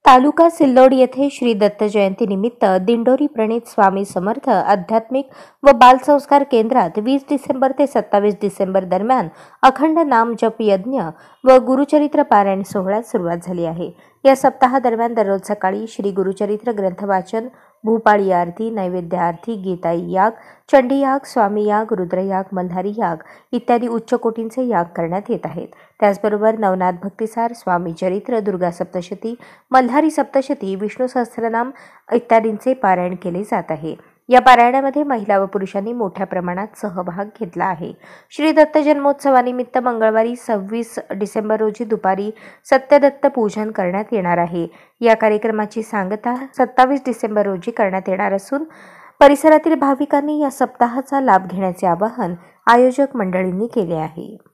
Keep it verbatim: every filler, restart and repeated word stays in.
तालुका सिल्लोड येथे श्री दत्त जयंती निमित्त दिंडोरी प्रणीत स्वामी समर्थ आध्यात्मिक व बालसंस्कार केंद्रात वीस डिसेंबर ते सत्तावीस डिसेंबर दरम्यान अखंड नाम जप यज्ञ व गुरुचरित्र पारायण सोहळ्यास सुरुवात झाली आहे। या सप्ताहादरम्यान दररोज सकाळी श्री गुरुचरित्र ग्रंथ वाचन, भूपाळी आरती, नैवेद्य आरती, गीताई याग, चंडी याग, स्वामी याग, रुद्र याग, मल्हारी याग इत्यादी उच्च कोटींचे याग करण्यात येत आहेत। त्याचबरोबर नवनाथ भक्तिसार, स्वामी चरित्र, दुर्गा सप्तशती, मल्हारी सप्तशती, विष्णू सहस्त्रनाम इत्यादींचे पारायण केले जात आहे। या पारायणामध्ये महिला व पुरुषांनी मोठ्या प्रमाणात सहभाग घेतला आहे। श्री दत्त जन्मोत्सवानिमित्त मंगळवारी सव्वीस डिसेंबर रोजी दुपारी सत्यदत्त पूजन करण्यात येणार आहे। या कार्यक्रमाची सांगता सत्तावीस डिसेंबर रोजी करण्यात येणार असून परिसरातील भाविकांनी या सप्ताहाचा लाभ घेण्याचे आवाहन आयोजक मंडळींनी केले आहे।